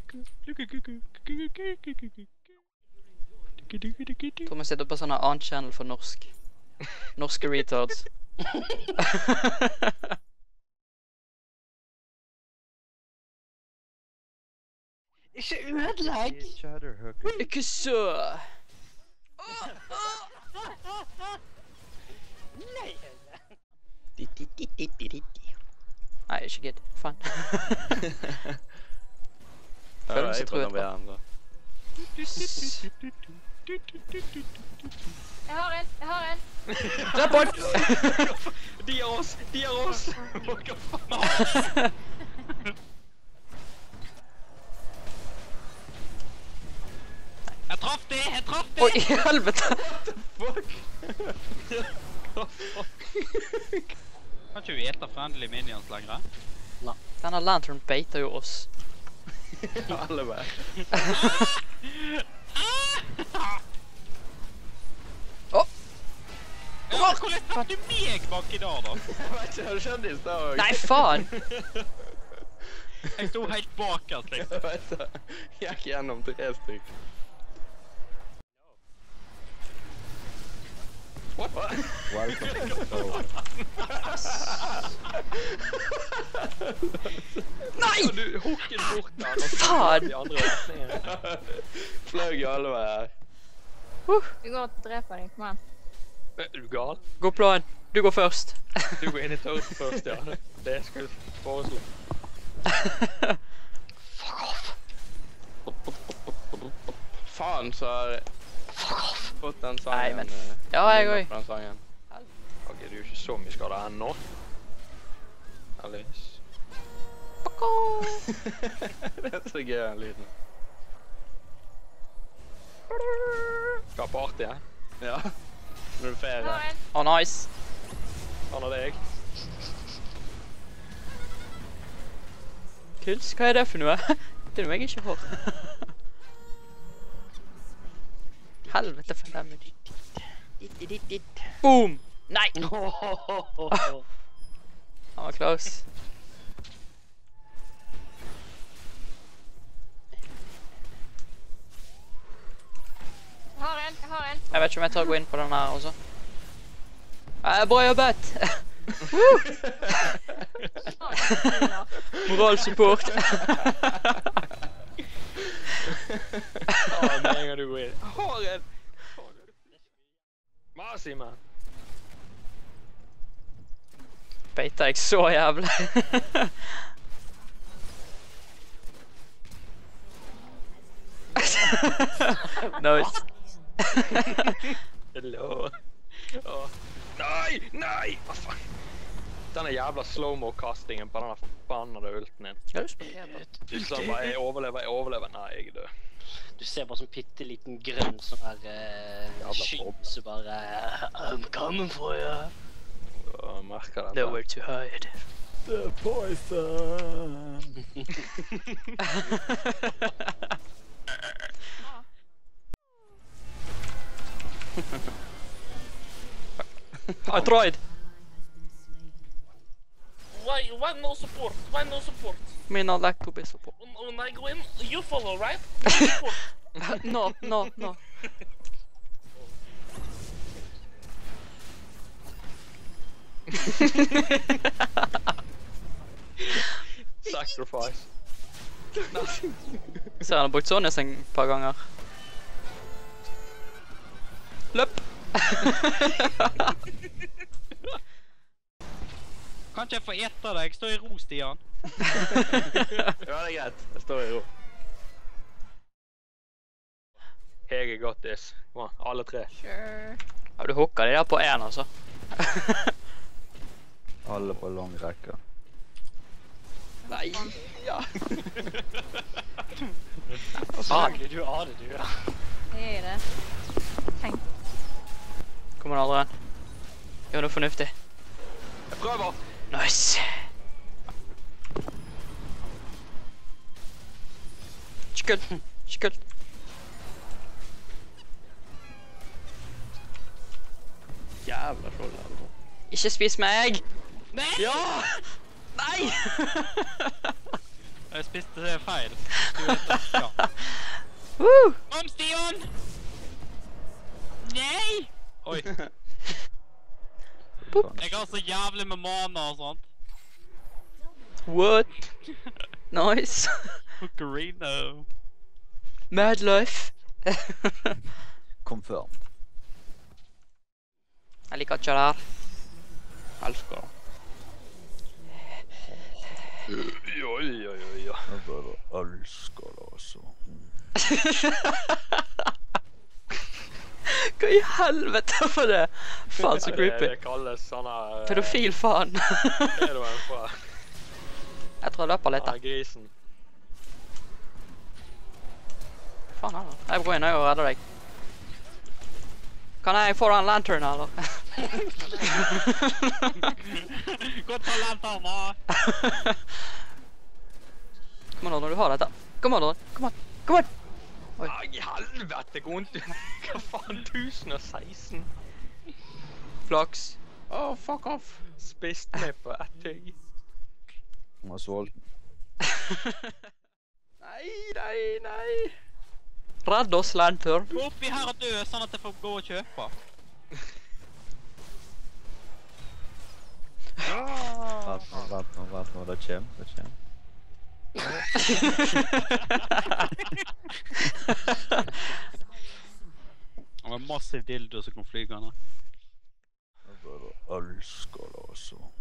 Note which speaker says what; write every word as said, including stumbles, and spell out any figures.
Speaker 1: Tror vi sitter på sånn annen channel for norsk. Norske retards.
Speaker 2: Ikke ødelegg!
Speaker 1: Ikke så!
Speaker 2: Nei!
Speaker 1: Nei, ikke gidd. Faen. Føler meg så truet på.
Speaker 3: Jeg har en, jeg har en.
Speaker 1: Drepp han!
Speaker 4: De er oss! De er oss! Hva faen? Jeg traff det! Jeg traff det!
Speaker 1: Oi, helvete!
Speaker 4: Fuck! Hva fuck? Kan ikke vi ete friendly minions lenger?
Speaker 1: Nei. Denne lantern beiter jo oss.
Speaker 4: Alle bare.
Speaker 1: Åh!
Speaker 4: Hvordan traff du meg bak i dag, da? Jeg vet ikke, har du skjønt det i sted også?
Speaker 1: Nei, faen!
Speaker 4: Jeg sto helt bakerst, liksom. Jeg vet det. Jeg gikk gjennom tre stykk. What?
Speaker 5: Welcome to
Speaker 1: Nei!
Speaker 4: Du hooket bort der.
Speaker 1: Faen!
Speaker 4: De andre retningene. Fløg i alle veier.
Speaker 3: Vi går og dreper deg, kom an.
Speaker 4: Er du gal?
Speaker 1: God plan. Du går først.
Speaker 4: Du går inn i tørst først, ja. Det skal du foreslå. Fuck off! Faen, så har jeg Fuck off! Fått den sangen.
Speaker 1: Nei, men... Ja, jeg òg.
Speaker 4: Den sangen. Ok, det er jo ikke så mye skade ennå. Heldigvis.
Speaker 1: Fuck off!
Speaker 4: Det er så gøy, den lyden. Hva på artig, ja? Ja. Nå er du
Speaker 3: Jeg
Speaker 4: ferie.
Speaker 3: har en.
Speaker 1: Å, nice.
Speaker 4: Han og deg.
Speaker 1: Kuls, hva er det for noe? Det er noe jeg ikke har. Helvete for damage. Boom! Nei! Han var close.
Speaker 3: Jeg har en, jeg har en.
Speaker 1: Jeg vet ikke om jeg tar å gå inn på den her også. Eh, bra jobbet! Moralsupport.
Speaker 4: Ja, med en gang du går inn. Jeg har en! Masi, man.
Speaker 1: Beiter jeg så jævlig. Nice.
Speaker 4: Hello. Åh. Nei, nei! Hva faen? Denne jævla slow-mo-castingen på denne forbannede ulten din.
Speaker 1: Ja, du spiller
Speaker 4: Du sa bare, jeg overlever, jeg overlever. Nei, jeg er død.
Speaker 2: Du ser bare sånn pitteliten grønn sånn her uh, sky som bare I'm coming for you.
Speaker 4: Jeg merker det.
Speaker 1: Nowhere to hide.
Speaker 5: The poison.
Speaker 1: I tried.
Speaker 6: Why, why no support? Why no support?
Speaker 1: Me not like to be support.
Speaker 6: When, when I go in, you follow, right? No support.
Speaker 1: No, no, no.
Speaker 4: Sacrifice.
Speaker 1: Så han har brukt sånn et par ganger. Løp!
Speaker 4: Kan ikke jeg få ete deg? Jeg står i ro, Stian. Ja, det er greit. Jeg står i ro. Hege got this. Kom an, alle tre.
Speaker 3: Sure.
Speaker 1: Ja, du hooker de der på en, altså.
Speaker 5: Alle på lang rekke.
Speaker 1: Nei, ja.
Speaker 2: Selvfølgelig, du har det, du, ja.
Speaker 3: Jeg er det. Tenk.
Speaker 1: Kom an, Adrian. Gjør noe fornuftig.
Speaker 4: Jeg prøver!
Speaker 1: Nice. Ikke kult. Ikke kult.
Speaker 4: Jævla skjold, altså.
Speaker 1: Ikke spis meg!
Speaker 4: Nei!
Speaker 1: Ja! Nei!
Speaker 7: Jeg spiste feil. Du vet det. Ja.
Speaker 1: Woo!
Speaker 7: Kom, Stian! Nei! Oi. Jeg har så jævlig med mana og sånt.
Speaker 1: What? Nice.
Speaker 7: Ocarina.
Speaker 1: Mad life.
Speaker 5: Confirm.
Speaker 1: Jeg liker ikke det her. Elsker det.
Speaker 4: Oi, oi, oi, oi.
Speaker 5: Jeg bare elsker det, altså.
Speaker 1: Hva i helvete for det? Faen så
Speaker 4: Det,
Speaker 1: creepy.
Speaker 4: det kalles sånn her... eh,
Speaker 1: Pedofil faen.
Speaker 4: Er du en fra?
Speaker 1: Jeg tror jeg løper litt
Speaker 4: Han
Speaker 1: da.
Speaker 4: er grisen.
Speaker 1: Faen heller. Jeg går inn og redder deg. Kan jeg få den lantern, eller?
Speaker 7: Godt på lanterna.
Speaker 1: Kom an, når du har dette. Kom an, kom an, kom an! Oi.
Speaker 4: Ai, helvete, gå rundt. Hva faen, tusen og seksten?
Speaker 1: Flaks.
Speaker 4: Åh, fuck off. Spist meg på ett tygg.
Speaker 5: Han var sulten.
Speaker 1: Nei, nei, nei. Redd oss, lantern.
Speaker 7: Gå oppi her og dø, sånn at jeg får gå og kjøpe.
Speaker 5: Vent nå, vent nå, vent nå, det kjem, det kjem.
Speaker 7: Og en massiv dildo som kom flygende.
Speaker 5: Jeg bare elsker det, altså.